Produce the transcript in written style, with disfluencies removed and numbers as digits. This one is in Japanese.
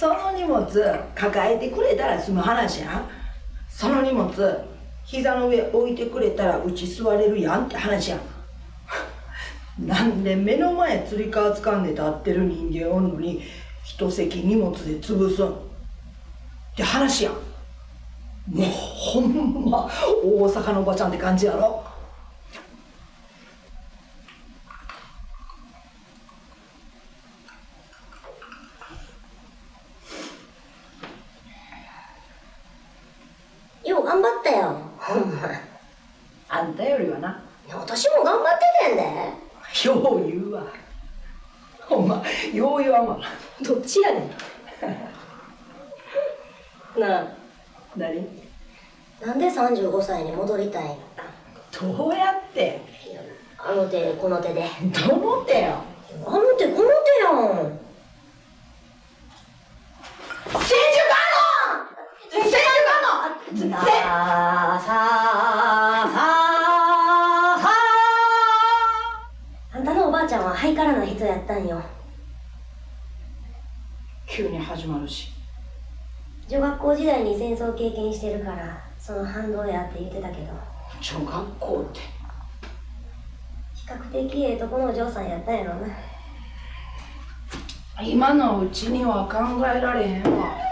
その荷物抱えてくれたら済む話やん。その荷物膝の上置いてくれたらうち座れるやんって話やん。なんで目の前つり革掴んで立ってる人間おんのに一席荷物で潰すんって話やん。もうほんま大阪のおばちゃんって感じやろ。 よう頑張ったよ、ほんま。 あんたよりはな。 私も頑張っててんで。 よう言うわ。ほんまよう言わんわ。 どっちやねん。なあ。 何？ なんで35歳に戻りたいん？ どうやって？ あの手この手で。 どの手よ。 あの手この手やん。 千手観音！さああんたのおばあちゃんはハイカラな人やったんよ。 急に始まるし。 女学校時代に戦争経験してるからその反動やって言ってたけど。 女学校って比較的ええとこのお嬢さんやったんやろな。 今のうちには考えられへんわ。